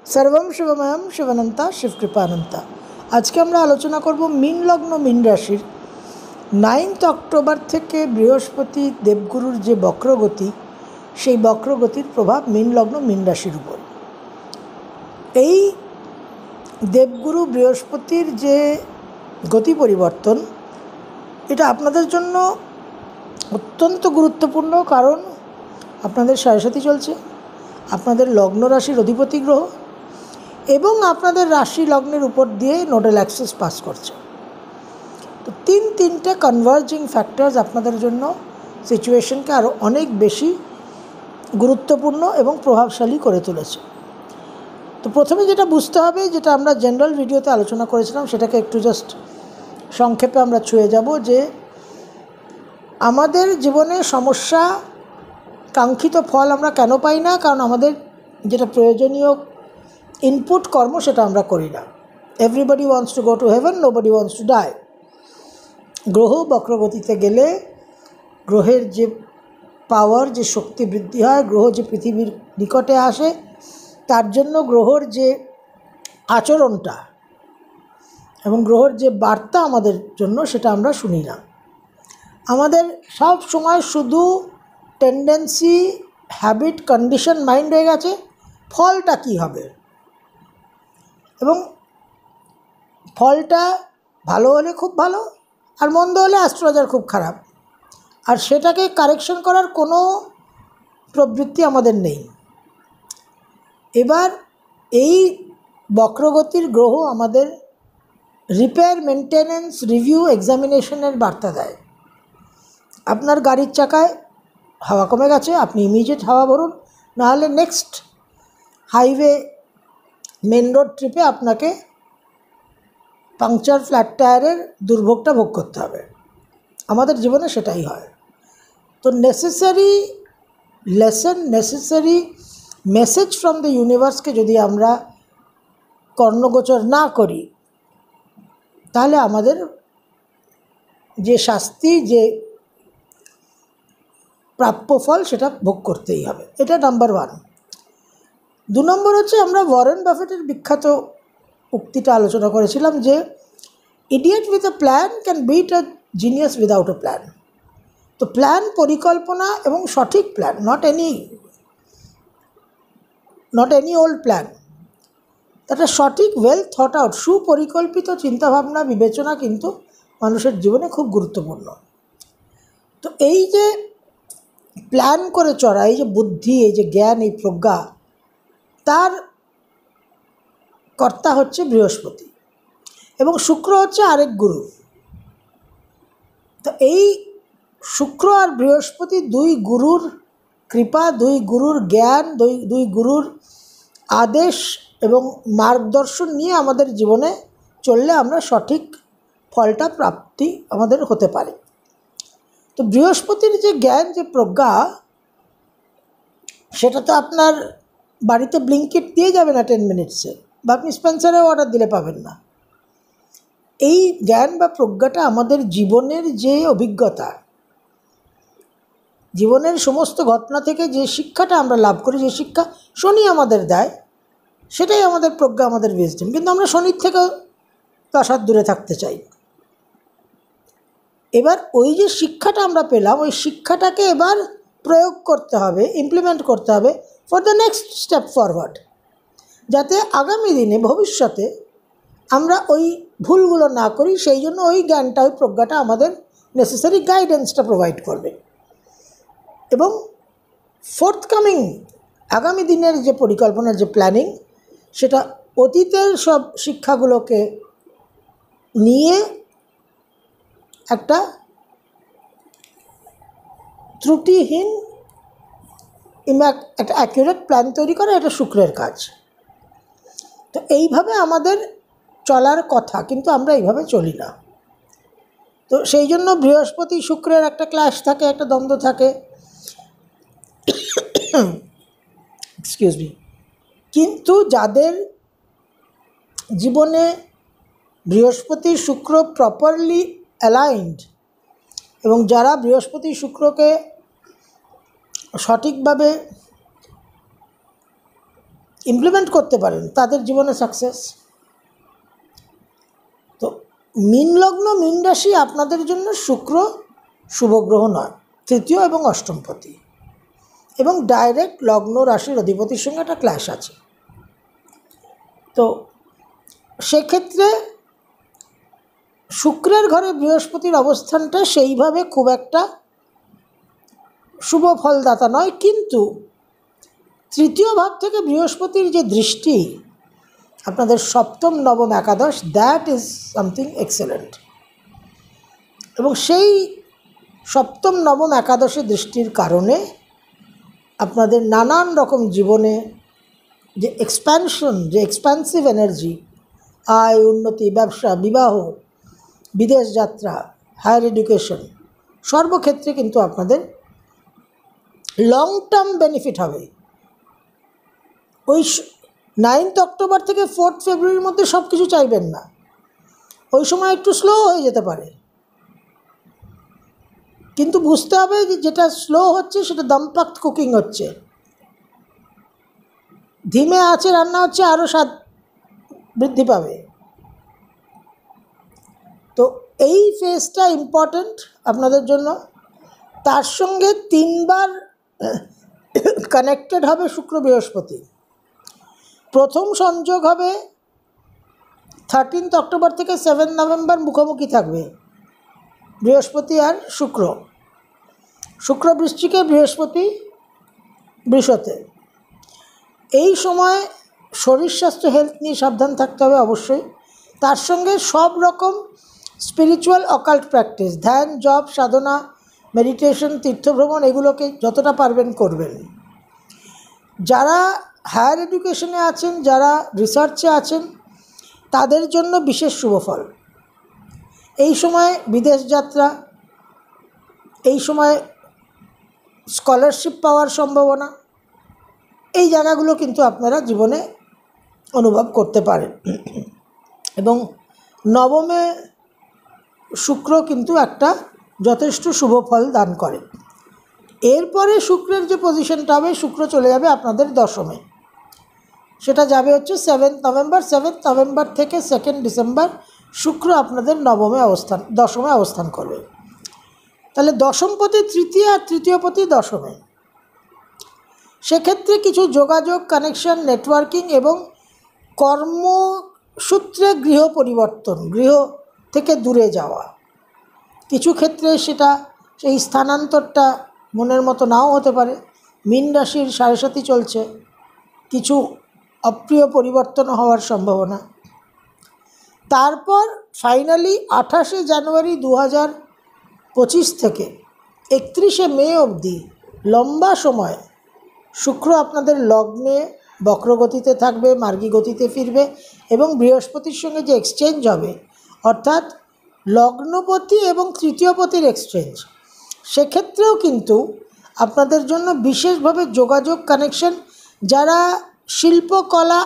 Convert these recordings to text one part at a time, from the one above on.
सर्वं शिवमयं शिवनंता शिवकृपानंता। आज के আমরা আলোচনা করব মীন লগ্ন মীন রাশির 9 অক্টোবর থেকে বৃহস্পতি দেবগুরুর যে বক্রগতি, সেই বক্রগতির প্রভাব মীন লগ্ন মীন রাশির উপর। এই দেবগুরু বৃহস্পতির যে গতি পরিবর্তন, এটা আপনাদের জন্য অত্যন্ত গুরুত্বপূর্ণ, কারণ আপনাদের সাড়ে চলছে, আপনাদের লগ্ন রাশির অধিপতি গ্রহ এবং আপনাদের রাশি লগ্নের উপর দিয়ে নোডাল অ্যাক্সিস পাস করছে। তো তিনটে কনভার্জিং ফ্যাক্টরস আপনাদের জন্য সিচুয়েশনকে আরও অনেক বেশি গুরুত্বপূর্ণ এবং প্রভাবশালী করে তুলেছে। তো প্রথমে যেটা বুঝতে হবে, যেটা আমরা জেনারেল ভিডিওতে আলোচনা করেছিলাম, সেটাকে একটু জাস্ট সংক্ষেপে আমরা ছুঁয়ে যাব, যে আমাদের জীবনে সমস্যা, কাঙ্ক্ষিত ফল আমরা কেন পাই না? কারণ আমাদের যেটা প্রয়োজনীয় ইনপুট কর্ম, সেটা আমরা করি না। Everybody wants to go to heaven, nobody wants to die. গ্রহ বক্রগতিতে গেলে গ্রহের যে পাওয়ার, যে শক্তি বৃদ্ধি হয়, গ্রহ যে পৃথিবীর নিকটে আসে, তার জন্য গ্রহর যে আচরণটা এবং গ্রহর যে বার্তা আমাদের জন্য, সেটা আমরা শুনি না। আমাদের সব সময় শুধু টেন্ডেন্সি, হ্যাবিট, কন্ডিশন মাইন্ড হয়ে গেছে ফলটা কী হবে, এবং ফলটা ভালো হলে খুব ভালো, আর মন্দ হলে অ্যাস্ট্রোলজার খুব খারাপ, আর সেটাকে কারেকশন করার কোনো প্রবৃত্তি আমাদের নেই। এবার এই বক্রগতির গ্রহ আমাদের রিপেয়ার, মেনটেনেন্স, রিভিউ, এক্সামিনেশনের বার্তা দেয়। আপনার গাড়ির চাকায় হাওয়া কমে গেছে, আপনি ইমিডিয়েট হাওয়া ভরুন, নাহলে নেক্সট হাইওয়ে মেন রোড ট্রিপে আপনাকে পাংচার, ফ্ল্যাট টায়ারের দুর্ভোগটা ভোগ করতে হবে। আমাদের জীবনে সেটাই হয়। তো necessary lesson, necessary message from the ইউনিভার্সকে যদি আমরা কর্ণগোচর না করি, তাহলে আমাদের যে শাস্তি, যে প্রাপ্য ফল, সেটা ভোগ করতেই হবে। এটা নাম্বার 1। 2 নম্বর হচ্ছে, আমরা ওয়ারেন বাফেটের বিখ্যাত উক্তিটা আলোচনা করেছিলাম, যে idiot with a plan can beat a genius without a plan. তো প্ল্যান, পরিকল্পনা এবং সঠিক plan, not any old plan, একটা সঠিক ওয়েল থট আউট, সুপরিকল্পিত চিন্তাভাবনা, বিবেচনা কিন্তু মানুষের জীবনে খুব গুরুত্বপূর্ণ। তো এই যে প্ল্যান করে চলা, এই যে বুদ্ধি, এই যে জ্ঞান, এই প্রজ্ঞা, তার কর্তা হচ্ছে বৃহস্পতি, এবং শুক্র হচ্ছে আরেক গুরু। তো এই শুক্র আর বৃহস্পতি, দুই গুরুর কৃপা, দুই গুরুর জ্ঞান, দুই গুরুর আদেশ এবং মার্গদর্শন নিয়ে আমাদের জীবনে চললে আমরা সঠিক ফলটা প্রাপ্তি আমাদের হতে পারে। তো বৃহস্পতির যে জ্ঞান, যে প্রজ্ঞা, সেটা তো আপনার বাড়িতে ব্লিঙ্কিট দিয়ে যাবে না 10 মিনিটসে, বা আপনি স্পেন্সারে অর্ডার দিলে পাবেন না। এই জ্ঞান বা প্রজ্ঞাটা আমাদের জীবনের যে অভিজ্ঞতা, জীবনের সমস্ত ঘটনা থেকে যে শিক্ষাটা আমরা লাভ করি, যে শিক্ষা শনি আমাদের দেয়, সেটাই আমাদের প্রজ্ঞা, আমাদের উইজডম। কিন্তু আমরা শনির থেকেও 10 হাত দূরে থাকতে চাই। এবার ওই যে শিক্ষাটা আমরা পেলাম, ওই শিক্ষাটাকে এবার প্রয়োগ করতে হবে, ইমপ্লিমেন্ট করতে হবে for the next step forward, যাতে আগামী দিনে, ভবিষ্যতে আমরা ওই ভুলগুলো না করি। সেই জন্য ওই জ্ঞানটা, ওই প্রজ্ঞাটা আমাদের নেসেসারি গাইডেন্সটা প্রোভাইড করবে, এবং ফোর্থকামিং আগামী দিনের যে পরিকল্পনার যে প্ল্যানিং, সেটা অতীতের সব শিক্ষাগুলোকে নিয়ে একটা ত্রুটিহীন একটা অ্যাকুরেট প্ল্যান তৈরি করা, এটা শুক্রের কাজ। তো এইভাবে আমাদের চলার কথা, কিন্তু আমরা এইভাবে চলি না। তো সেই জন্য বৃহস্পতি শুক্রের একটা ক্ল্যাশ থাকে, একটা দ্বন্দ্ব থাকে, এক্সকিউজ মি। কিন্তু যাদের জীবনে বৃহস্পতি শুক্র প্রপারলি অ্যালাইন্ড, এবং যারা বৃহস্পতি শুক্রকে সঠিকভাবে ইমপ্লিমেন্ট করতে পারেন তাদের জীবনে সাকসেস। তো মীন লগ্ন মীন রাশি আপনাদের জন্য শুক্র শুভ গ্রহ নয়, তৃতীয় এবং অষ্টমপতি, এবং ডাইরেক্ট লগ্ন রাশির অধিপতির সঙ্গে একটা ক্ল্যাশ আছে। তো সেক্ষেত্রে শুক্রের ঘরে বৃহস্পতির অবস্থানটা সেইভাবে খুব একটা শুভ ফলদাতা নয়, কিন্তু তৃতীয় ভাব থেকে বৃহস্পতির যে দৃষ্টি আপনাদের সপ্তম নবম একাদশ, দ্যাট ইজ সামথিং এক্সেলেন্ট। এবং সেই সপ্তম নবম একাদশের দৃষ্টির কারণে আপনাদের নানান রকম জীবনে যে এক্সপ্যানশন, যে এক্সপ্যান্সিভ এনার্জি, আয়, উন্নতি, ব্যবসা, বিবাহ, বিদেশ যাত্রা, হায়ার এডুকেশন, সর্বক্ষেত্রে কিন্তু আপনাদের লং টার্ম বেনিফিট হবে। ওই 9th অক্টোবর থেকে 4th ফেব্রুয়ারির মধ্যে সব কিছু চাইবেন না, ওই সময় একটু স্লো হয়ে যেতে পারে, কিন্তু বুঝতে হবে যে যেটা স্লো হচ্ছে সেটা দমপাক্ত কুকিং হচ্ছে, ধিমে আঁচে রান্না হচ্ছে, আরও স্বাদ বৃদ্ধি পাবে। তো এই ফেজটা ইম্পর্ট্যান্ট আপনাদের জন্য। তার সঙ্গে 3 বার কানেক্টেড হবে শুক্র বৃহস্পতি। প্রথম সংযোগ হবে 13th অক্টোবর থেকে 7 নভেম্বর, মুখোমুখি থাকবে বৃহস্পতি আর শুক্র। শুক্র বৃশ্চিকে, বৃহস্পতি বৃষতে। এই সময় শরীর স্বাস্থ্য হেলথ নিয়ে সাবধান থাকতে হবে অবশ্যই। তার সঙ্গে সব রকম স্পিরিচুয়াল অকাল্ট প্র্যাকটিস, ধ্যান, জপ, সাধনা, মেডিটেশন, তীর্থভ্রমণ, এগুলোকে যতটা পারবেন করবেন। যারা হায়ার এডুকেশনে আছেন, যারা রিসার্চে আছেন, তাদের জন্য বিশেষ শুভফল। এই সময় বিদেশ যাত্রা, এই সময় স্কলারশিপ পাওয়ার সম্ভাবনা, এই জায়গাগুলো কিন্তু আপনারা জীবনে অনুভব করতে পারেন। এবং নবমে শুক্র কিন্তু একটা যথেষ্ট শুভ ফল দান করে। এরপরে শুক্রের যে পজিশনটা হবে, শুক্র চলে যাবে আপনাদের দশমে, সেটা যাবে হচ্ছে 7th নভেম্বর। 7th নভেম্বর থেকে 2nd ডিসেম্বর শুক্র আপনাদের দশমে অবস্থান করবে। তাহলে দশমপতি তৃতীয় আর তৃতীয়পতি দশমে। সেক্ষেত্রে কিছু যোগাযোগ, কানেকশন, নেটওয়ার্কিং এবং কর্মসূত্রে গৃহ পরিবর্তন, গৃহ থেকে দূরে যাওয়া, কিছু ক্ষেত্রে সেটা সেই স্থানান্তরটা মনের মতো নাও হতে পারে। মীন রাশির 7.5 চলছে, কিছু অপ্রিয় পরিবর্তন হওয়ার সম্ভাবনা। তারপর ফাইনালি 28শে জানুয়ারি 2025 থেকে 31শে মে অবধি লম্বা সময় শুক্র আপনাদের লগ্নে বক্রগতিতে থাকবে, মার্গী গতিতে ফিরবে, এবং বৃহস্পতির সঙ্গে যে এক্সচেঞ্জ হবে, অর্থাৎ লগ্নপতি এবং তৃতীয়পতির এক্সচেঞ্জ, সেক্ষেত্রেও কিন্তু আপনাদের জন্য বিশেষভাবে যোগাযোগ, কানেকশন, যারা শিল্পকলা,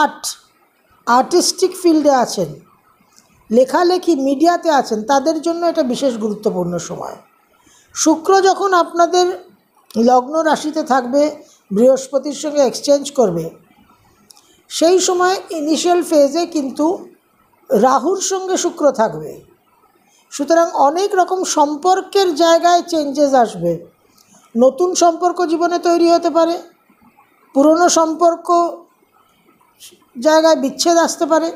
আর্টিস্টিক ফিল্ডে আছেন, লেখালেখি, মিডিয়াতে আছেন, তাদের জন্য এটা বিশেষ গুরুত্বপূর্ণ সময়। শুক্র যখন আপনাদের লগ্ন রাশিতে থাকবে, বৃহস্পতির সঙ্গে এক্সচেঞ্জ করবে, সেই সময় ইনিশিয়াল ফেজে কিন্তু রাহুর সঙ্গে শুক্র থাকবে। সুতরাং অনেক রকম সম্পর্কের জায়গায় চেঞ্জেস আসবে। নতুন সম্পর্ক জীবনে তৈরি হতে পারে, পুরনো সম্পর্ক জায়গায় বিচ্ছেদ আসতে পারে।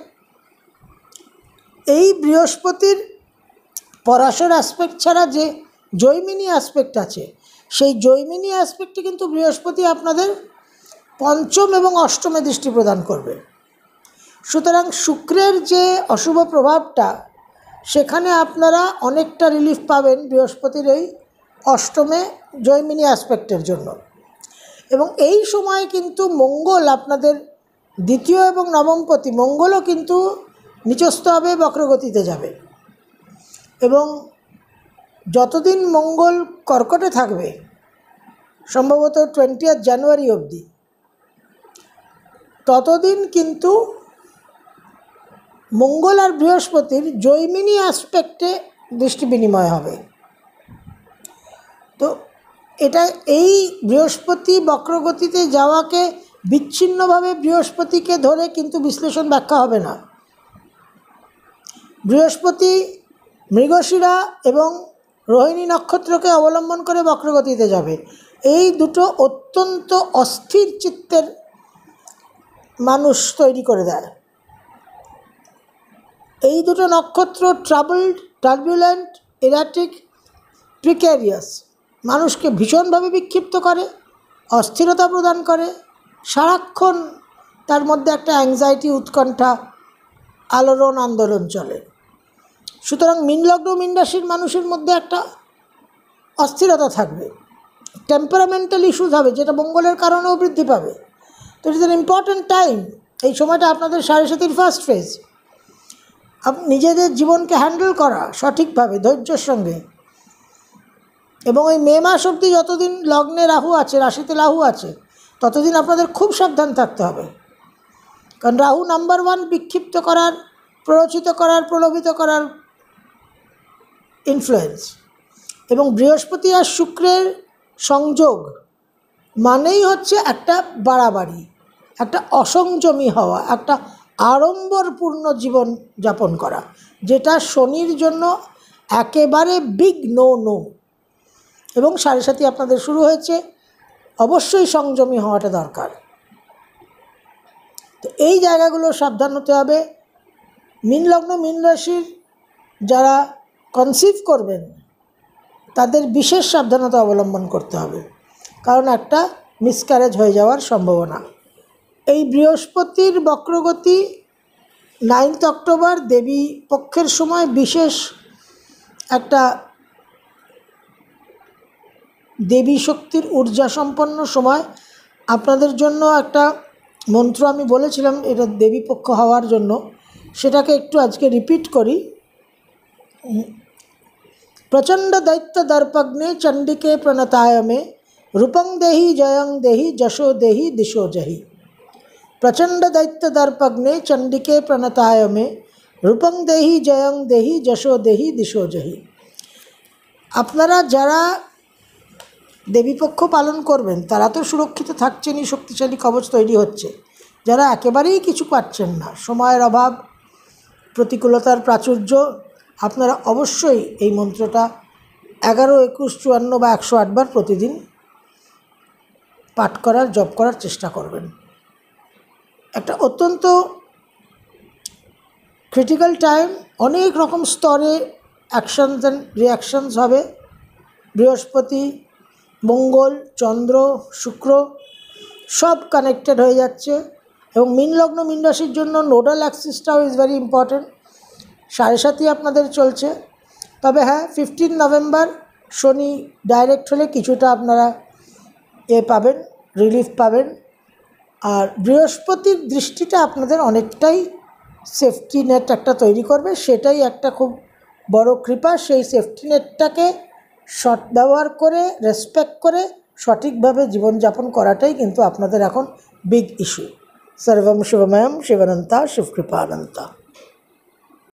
এই বৃহস্পতির পরাশর অ্যাসপেক্ট ছাড়া যে জৈমিনী অ্যাসপেক্ট আছে, সেই জৈমিনী অ্যাসপেক্টে কিন্তু বৃহস্পতি আপনাদের পঞ্চম এবং অষ্টমে দৃষ্টি প্রদান করবে। সুতরাং শুক্রের যে অশুভ প্রভাবটা, সেখানে আপনারা অনেকটা রিলিফ পাবেন বৃহস্পতির এই অষ্টমে জৈমিনী অ্যাসপেক্টের জন্য। এবং এই সময় কিন্তু মঙ্গল আপনাদের দ্বিতীয় এবং নবমপতি, মঙ্গলও কিন্তু নিচস্থ হবে, বক্রগতিতে যাবে। এবং যতদিন মঙ্গল কর্কটে থাকবে, সম্ভবত 20 জানুয়ারি অবধি, ততদিন কিন্তু মঙ্গল আর বৃহস্পতির জৈমিনী অ্যাসপেক্টে দৃষ্টি বিনিময় হবে। তো এটা এই বৃহস্পতি বক্রগতিতে যাওয়াকে বিচ্ছিন্নভাবে বৃহস্পতিকে ধরে কিন্তু বিশ্লেষণ ব্যাখ্যা হবে না। বৃহস্পতি মৃগশিরা এবং রোহিণী নক্ষত্রকে অবলম্বন করে বক্রগতিতে যাবে। এই দুটো অত্যন্ত অস্থির চিত্তের মানুষ তৈরি করে দেয়। এই দুটো নক্ষত্র ট্রাবলড, টার্বুলেন্ট, এরাটিক, প্রিক্যারিয়াস, মানুষকে ভীষণভাবে বিক্ষিপ্ত করে, অস্থিরতা প্রদান করে, সারাক্ষণ তার মধ্যে একটা অ্যাংজাইটি, উৎকণ্ঠা, আলোড়ন, আন্দোলন চলে। সুতরাং মীনলগ্ন মীন রাশির মানুষের মধ্যে একটা অস্থিরতা থাকবে, টেম্পারামেন্টাল ইস্যুস হবে, যেটা মঙ্গলের কারণেও বৃদ্ধি পাবে। তো it is an important time. এই সময়টা আপনাদের সাড়ে ফার্স্ট ফেজ। নিজেদের জীবনকে হ্যান্ডেল করা সঠিকভাবে, ধৈর্যের সঙ্গে। এবং ওই মে মাস অবধি যতদিন লগ্নে রাহু আছে, রাশিতে রাহু আছে, ততদিন আপনাদের খুব সাবধান থাকতে হবে। কারণ রাহু নাম্বার 1 বিক্ষিপ্ত করার, প্ররোচিত করার, প্রলোভিত করার ইনফ্লুয়েন্স। এবং বৃহস্পতি আর শুক্রের সংযোগ মানেই হচ্ছে একটা বাড়াবাড়ি, একটা অসংযমী হওয়া, একটা আড়ম্বরপূর্ণ জীবন যাপন করা, যেটা শনির জন্য একেবারে বিগ নো। এবং 7.5 আপনাদের শুরু হয়েছে, অবশ্যই সংযমী হওয়াটা দরকার। তো এই জায়গাগুলো সাবধান হতে হবে। মীনলগ্ন মীন রাশির যারা কনসিভ করবেন তাদের বিশেষ সাবধানতা অবলম্বন করতে হবে, কারণ একটা মিসক্যারেজ হয়ে যাওয়ার সম্ভাবনা। এই বৃহস্পতির বক্রগতি 9 অক্টোবর দেবী পক্ষের সময় বিশেষ একটা দেবী শক্তির ঊর্জা সম্পন্ন সময়। আপনাদের জন্য একটা মন্ত্র আমি বলেছিলাম এটা দেবী পক্ষ হওয়ার জন্য, সেটাকে একটু আজকে রিপিট করি। প্রচণ্ড দৈত্য দর্পগ্নে চণ্ডিকে প্রণতায় মে, রূপং দেহি জয়ং দেহি যশো দেহি দিশো জহি। প্রচণ্ড দৈত্য দর্পগ্নে চণ্ডিকে প্রণতায় মে, রূপং দেহি জয়ং দেহি যশো দেহি দিশো জহি। আপনারা যারা দেবীপক্ষ পালন করবেন তারা তো সুরক্ষিত থাকছেনই, শক্তিশালী কবচ তৈরি হচ্ছে। যারা একেবারেই কিছু পাচ্ছেন না, সময়ের অভাব, প্রতিকূলতার প্রাচুর্য, আপনারা অবশ্যই এই মন্ত্রটা 11, 21, 54 বা 108 বার প্রতিদিন পাঠ করার, জপ করার চেষ্টা করবেন। একটা অত্যন্ত ক্রিটিক্যাল টাইম, অনেক রকম স্তরে অ্যাকশনস অ্যান্ড রিয়াকশনস হবে। বৃহস্পতি, মঙ্গল, চন্দ্র, শুক্র সব কানেক্টেড হয়ে যাচ্ছে। এবং মীনলগ্ন মীন রাশির জন্য নোডাল অ্যাক্সিসটাও ইজ ভেরি ইম্পর্ট্যান্ট। 7.5 আপনাদের চলছে। তবে হ্যাঁ, 15 নভেম্বর শনি ডাইরেক্ট হলে কিছুটা আপনারা পাবেন, রিলিফ পাবেন। আর বৃহস্পতির দৃষ্টিটা আপনাদের অনেকটাই সেফটি নেট একটা তৈরি করবে, সেটাই একটা খুব বড় কৃপা। সেই সেফটি নেটটাকে ব্যবহার করে, রেসপেক্ট করে সঠিকভাবে জীবনযাপন করাটাই কিন্তু আপনাদের এখন বিগ ইস্যু। সর্বম শিবময়ম শিবানন্তা শিবকৃপানন্তা।